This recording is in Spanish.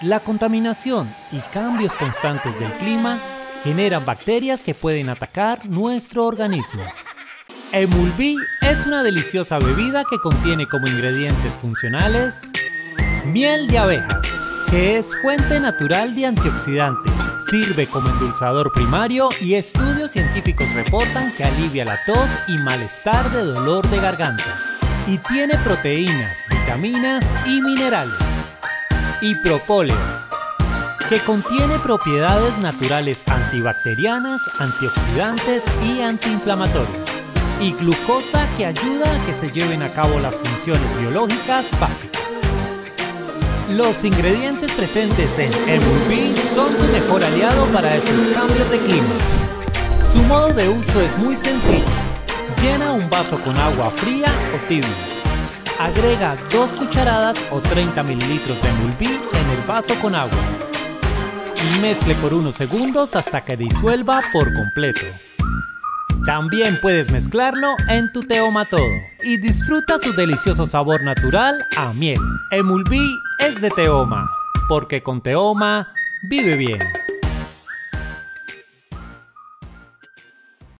La contaminación y cambios constantes del clima generan bacterias que pueden atacar nuestro organismo. Emulví es una deliciosa bebida que contiene como ingredientes funcionales miel de abejas, que es fuente natural de antioxidantes, sirve como endulzador primario y estudios científicos reportan que alivia la tos y malestar de dolor de garganta. Y tiene proteínas, vitaminas y minerales. Y propóleo, que contiene propiedades naturales antibacterianas, antioxidantes y antiinflamatorias. Y glucosa, que ayuda a que se lleven a cabo las funciones biológicas básicas. Los ingredientes presentes en Emulví son tu mejor aliado para esos cambios de clima. Su modo de uso es muy sencillo. Llena un vaso con agua fría o tibia. Agrega 2 cucharadas o 30 mililitros de Emulví en el vaso con agua. Y mezcle por unos segundos hasta que disuelva por completo. También puedes mezclarlo en tu Teoma Todo y disfruta su delicioso sabor natural a miel. Emulví es de Teoma, porque con Teoma vive bien.